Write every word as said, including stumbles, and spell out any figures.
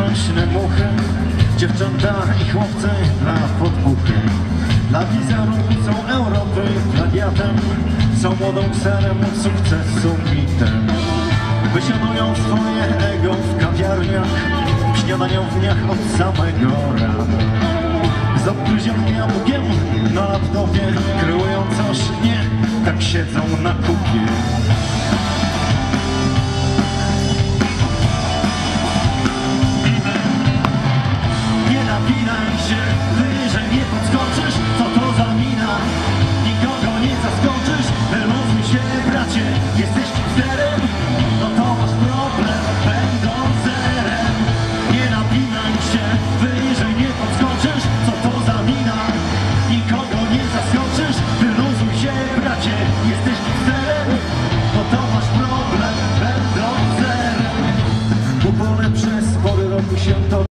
nośne muchy, dziewczęta i chłopcy na podpuchy. Dla wizerunku są Europy plagiatem, są młodą kserem sukcesu mitem. Wysiadują swoje ego w kawiarniach, śniadaniowniach od samego rana. Z obgryzionym jabłkiem na laptopie, kryłując coś nie, tak siedzą na kupie. Nie napinaj się, wyżej nie podskoczysz, co to za mina? Nikogo nie zaskoczysz, wyluzuj się bracie, jesteś hipsterem, no to masz problem, będąc zerem. Nie napinaj się, wyżej nie podskoczysz, co to za mina? Nikogo nie zaskoczysz, wyluzuj się bracie, jesteś hipsterem, no to masz problem, będąc zerem. Upole przez pory roku się to